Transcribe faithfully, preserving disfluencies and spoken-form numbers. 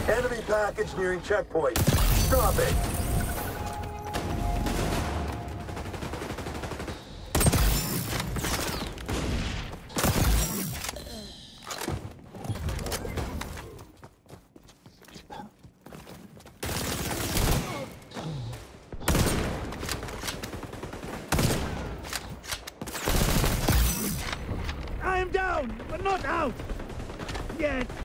Enemy package nearing checkpoint. Stop it. I am down, but not out! Yet.